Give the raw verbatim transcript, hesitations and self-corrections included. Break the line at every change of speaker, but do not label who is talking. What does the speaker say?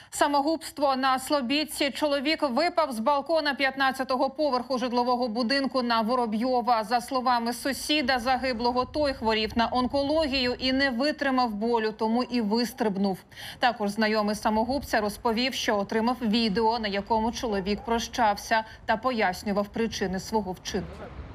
Самогубство на Слобідці. Чоловік випав з балкона п'ятнадцятого поверху житлового будинку на Воробйова. За словами сусіда загиблого, той хворів на онкологію і не витримав болю, тому і вистрибнув. Також знайомий самогубця розповів, що отримав відео, на якому чоловік прощався та пояснював причини свого вчинку.